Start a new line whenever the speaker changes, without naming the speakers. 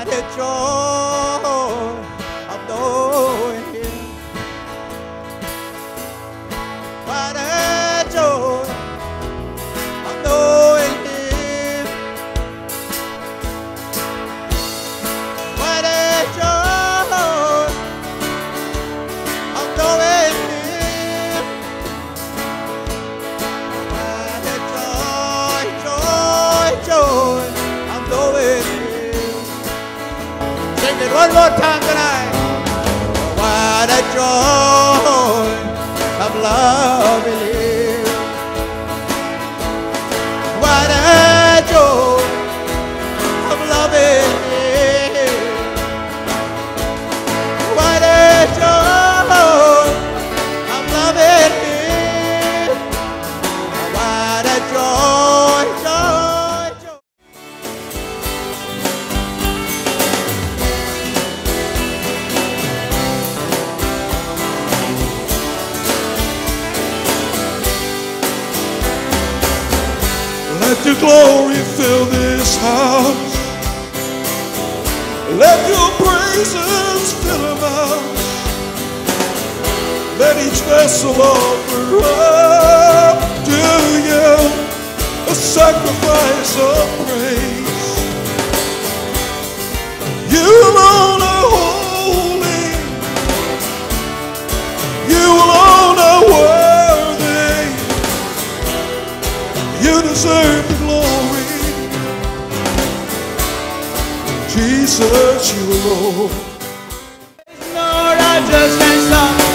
the joy of knowing Him. What a joy of knowing Him. What a joy of knowing Him. What a joy, joy, joy of knowing Him. Sing it one more time tonight. What a joy of loving Him. What a joy of loving Him. What a joy of loving Him. What a joy, joy, joy.
Let your glory fill this house. Let your praises fill our mouths. Let each vessel offer up to you a sacrifice of praise. You alone are holy. You alone are worthy. You deserve the glory. Jesus, you alone.
Lord, I just can't stop